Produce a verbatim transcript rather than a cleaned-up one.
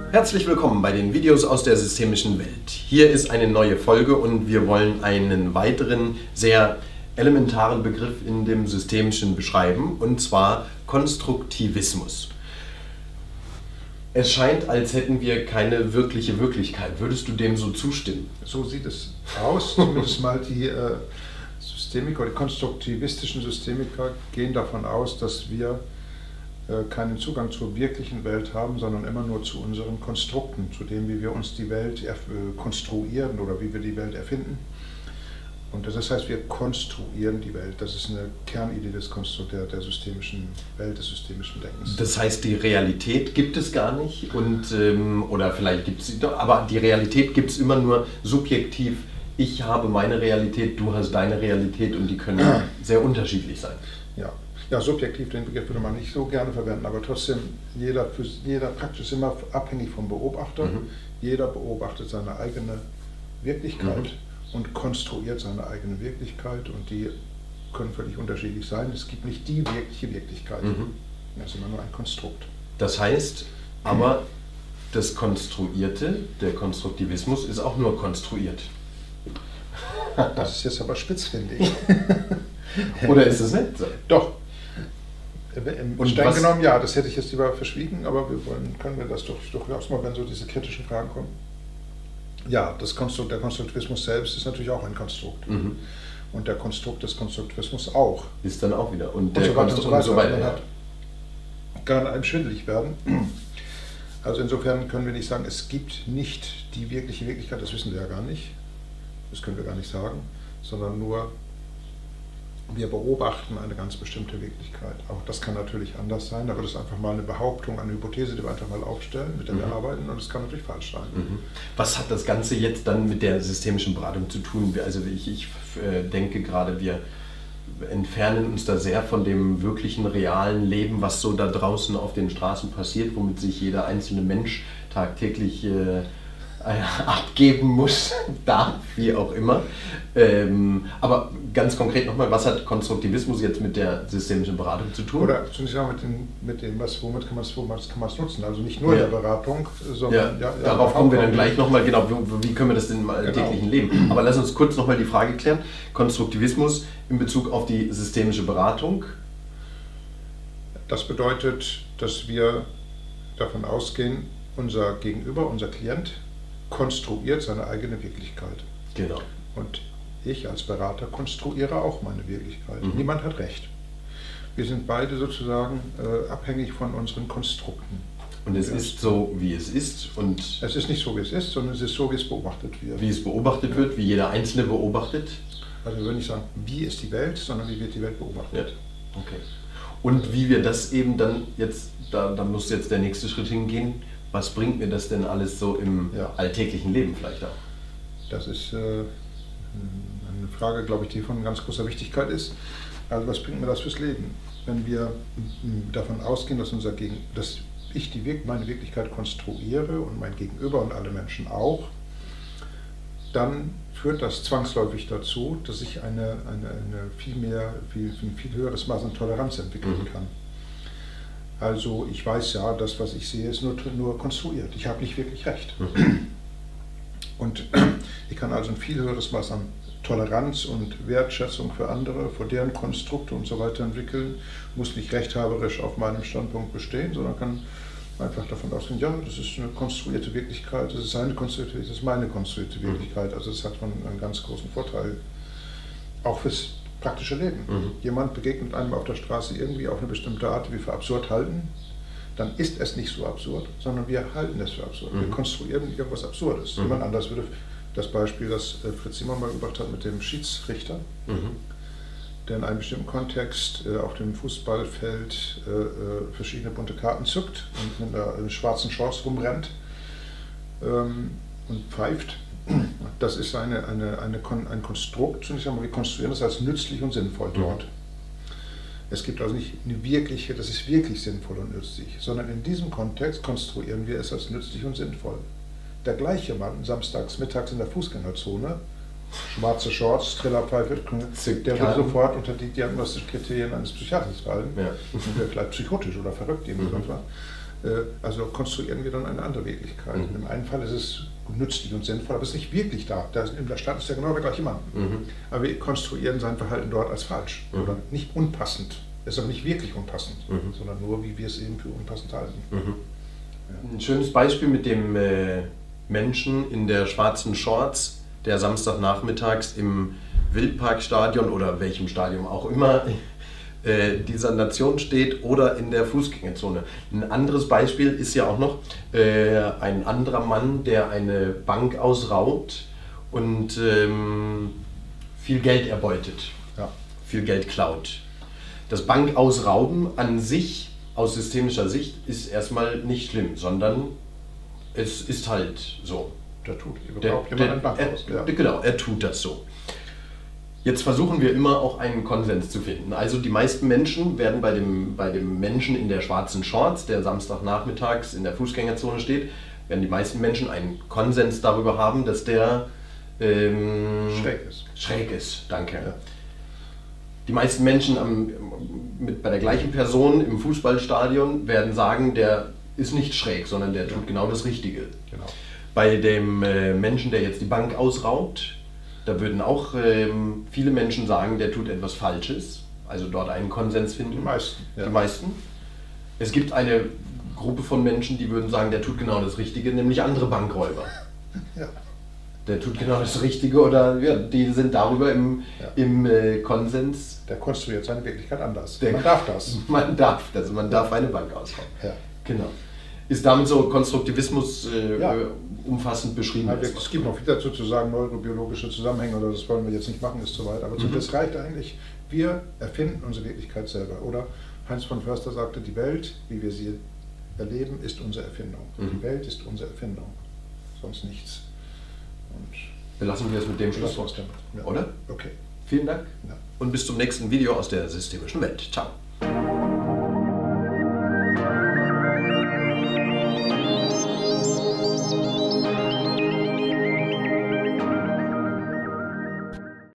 Herzlich willkommen bei den Videos aus der systemischen Welt. Hier ist eine neue Folge und wir wollen einen weiteren sehr elementaren Begriff in dem Systemischen beschreiben, und zwar Konstruktivismus. Es scheint, als hätten wir keine wirkliche Wirklichkeit. Würdest du dem so zustimmen? So sieht es aus. Zumindest mal die äh, Systemiker, die konstruktivistischen Systemiker gehen davon aus, dass wir äh, keinen Zugang zur wirklichen Welt haben, sondern immer nur zu unseren Konstrukten, zu dem, wie wir uns die Welt äh, konstruieren oder wie wir die Welt erfinden. Und das heißt, wir konstruieren die Welt. Das ist eine Kernidee des Konstru der, der systemischen Welt, des systemischen Denkens. Das heißt, die Realität gibt es gar nicht, und, ähm, oder vielleicht gibt es sie doch, aber die Realität gibt es immer nur subjektiv. Ich habe meine Realität, du hast deine Realität, und die können sehr unterschiedlich sein. Ja. Ja, subjektiv, den Begriff würde man nicht so gerne verwenden, aber trotzdem, jeder, für, jeder praktisch ist immer abhängig vom Beobachter. Mhm. Jeder beobachtet seine eigene Wirklichkeit. Mhm. Und konstruiert seine eigene Wirklichkeit, und die können völlig unterschiedlich sein. Es gibt nicht die wirkliche Wirklichkeit. Mhm. Das ist immer nur ein Konstrukt. Das heißt aber, das Konstruierte, der Konstruktivismus, ist auch nur konstruiert. Das ist jetzt aber spitz, finde ich. Oder ist es nicht so? Doch. Im Streng genommen, ja, das hätte ich jetzt lieber verschwiegen, aber wir wollen, können wir das doch durchaus mal, wenn so diese kritischen Fragen kommen. Ja, das Konstrukt, der Konstruktivismus selbst ist natürlich auch ein Konstrukt. Mhm. Und der Konstrukt des Konstruktivismus auch. Ist dann auch wieder. Und, und der so weiter und so weiter. So weiter, man ja. hat, kann einem schwindelig werden. Also insofern können wir nicht sagen, es gibt nicht die wirkliche Wirklichkeit, das wissen wir ja gar nicht. Das können wir gar nicht sagen, sondern nur, wir beobachten eine ganz bestimmte Wirklichkeit. Auch das kann natürlich anders sein, aber das ist einfach mal eine Behauptung, eine Hypothese, die wir einfach mal aufstellen, mit der mhm. wir arbeiten, und das kann natürlich falsch sein. Mhm. Was hat das Ganze jetzt dann mit der systemischen Beratung zu tun? Also ich, ich äh, denke gerade, wir entfernen uns da sehr von dem wirklichen, realen Leben, was so da draußen auf den Straßen passiert, womit sich jeder einzelne Mensch tagtäglich äh, abgeben muss, darf, wie auch immer. Ähm, aber ganz konkret nochmal, was hat Konstruktivismus jetzt mit der systemischen Beratung zu tun? Oder zunächst einmal mit dem, mit dem was, womit kann man es nutzen? Also nicht nur ja. in der Beratung, sondern... Ja, ja, ja, darauf kommen wir dann gleich nochmal, genau, wie, wie können wir das denn im alltäglichen genau. Leben? Aber lass uns kurz nochmal die Frage klären, Konstruktivismus in Bezug auf die systemische Beratung? Das bedeutet, dass wir davon ausgehen, unser Gegenüber, unser Klient, konstruiert seine eigene Wirklichkeit. Genau. Und ich als Berater konstruiere auch meine Wirklichkeit. Mhm. Niemand hat recht. Wir sind beide sozusagen äh, abhängig von unseren Konstrukten. Und es ist so, wie es ist. Und es ist nicht so, wie es ist, sondern es ist so, wie es beobachtet wird. Wie es beobachtet ja. wird, wie jeder Einzelne beobachtet. Also wir würden nicht sagen, wie ist die Welt, sondern wie wird die Welt beobachtet. Ja. Okay. Und wie wir das eben dann jetzt, da, da muss jetzt der nächste Schritt hingehen. Was bringt mir das denn alles so im ja. alltäglichen Leben vielleicht auch? Das ist äh, eine Frage, glaube ich, die von ganz großer Wichtigkeit ist. Also was bringt mir das fürs Leben? Wenn wir davon ausgehen, dass, unser Gegen dass ich die Wir meine Wirklichkeit konstruiere und mein Gegenüber und alle Menschen auch, dann führt das zwangsläufig dazu, dass ich eine, eine, eine viel mehr, viel, ein viel höheres Maß an Toleranz entwickeln mhm. kann. Also ich weiß ja, das, was ich sehe, ist nur, nur konstruiert. Ich habe nicht wirklich recht. Mhm. Und ich kann also ein viel höheres Maß an Toleranz und Wertschätzung für andere, für deren Konstrukte und so weiter entwickeln. Muss nicht rechthaberisch auf meinem Standpunkt bestehen, sondern kann einfach davon ausgehen, ja, das ist eine konstruierte Wirklichkeit, das ist seine konstruierte Wirklichkeit, das ist meine konstruierte Wirklichkeit. Also das hat man einen ganz großen Vorteil, auch fürs praktische Leben. Mhm. Jemand begegnet einem auf der Straße irgendwie auf eine bestimmte Art, die wir für absurd halten, dann ist es nicht so absurd, sondern wir halten es für absurd. Mhm. Wir konstruieren irgendwas Absurdes. Mhm. Jemand anders würde das Beispiel, das Fritz Simon mal gebracht hat mit dem Schiedsrichter, mhm. der in einem bestimmten Kontext äh, auf dem Fußballfeld äh, verschiedene bunte Karten zückt und mit einer, einer schwarzen Shorts rumrennt ähm, und pfeift. Das ist eine, eine, eine, ein Konstrukt, zunächst einmal, wir konstruieren das als nützlich und sinnvoll dort. Mhm. Es gibt also nicht eine wirkliche, das ist wirklich sinnvoll und nützlich, sondern in diesem Kontext konstruieren wir es als nützlich und sinnvoll. Der gleiche Mann, samstags, mittags in der Fußgängerzone, schwarze Shorts, Trillerpfeife, der wird sofort unter die diagnostischen Kriterien eines Psychiaters fallen. Ja. Und wäre vielleicht psychotisch oder verrückt, mhm. Also konstruieren wir dann eine andere Wirklichkeit. Mhm. Im einen Fall ist es nützlich und sinnvoll, aber es ist nicht wirklich da. In der Stadt ist ja genau der gleiche Mann. Mhm. Aber wir konstruieren sein Verhalten dort als falsch mhm. oder nicht unpassend. Es ist aber nicht wirklich unpassend, mhm. sondern nur, wie wir es eben für unpassend halten. Mhm. Ja. Ein schönes Beispiel mit dem äh, Menschen in der schwarzen Shorts, der Samstagnachmittags im Wildparkstadion oder welchem Stadion auch immer äh, dieser Nation steht oder in der Fußgängerzone. Ein anderes Beispiel ist ja auch noch äh, ein anderer Mann, der eine Bank ausraubt und ähm, viel Geld erbeutet, ja. viel Geld klaut. Das Bankausrauben an sich, aus systemischer Sicht, ist erstmal nicht schlimm, sondern es ist halt so. Der tut überhaupt jemand ein Bankhaus. Er, ja. Genau, er tut das so. Jetzt versuchen wir immer auch einen Konsens zu finden. Also die meisten Menschen werden bei dem, bei dem Menschen in der schwarzen Shorts, der Samstagnachmittags in der Fußgängerzone steht, werden die meisten Menschen einen Konsens darüber haben, dass der ähm, schräg ist. Schräg ist, danke. Ja. Die meisten Menschen am, mit, bei der gleichen Person im Fußballstadion werden sagen, der ist nicht schräg, sondern der tut genau das Richtige. Genau. Bei dem äh, Menschen, der jetzt die Bank ausraubt, da würden auch ähm, viele Menschen sagen, der tut etwas Falsches, also dort einen Konsens finden. Die meisten. Ja. Die meisten. Es gibt eine Gruppe von Menschen, die würden sagen, der tut genau das Richtige, nämlich andere Bankräuber. Ja. Der tut genau das Richtige oder ja, die sind darüber im, ja. im äh, Konsens. Der konstruiert seine Wirklichkeit anders. Der, man darf das. Man darf das, man darf eine Bank ausrauben. Ja. Genau. Ist damit so Konstruktivismus äh, ja. umfassend beschrieben? Ja, es gibt noch viel dazu zu sagen, neurobiologische Zusammenhänge, oder das wollen wir jetzt nicht machen, ist zu weit. Aber mhm. das reicht eigentlich. Wir erfinden unsere Wirklichkeit selber. Oder Heinz von Förster sagte, die Welt, wie wir sie erleben, ist unsere Erfindung. Mhm. Die Welt ist unsere Erfindung. Sonst nichts. Und belassen wir es mit dem Schlusswort, ja. oder? Okay. Vielen Dank ja. und bis zum nächsten Video aus der systemischen Welt. Ciao.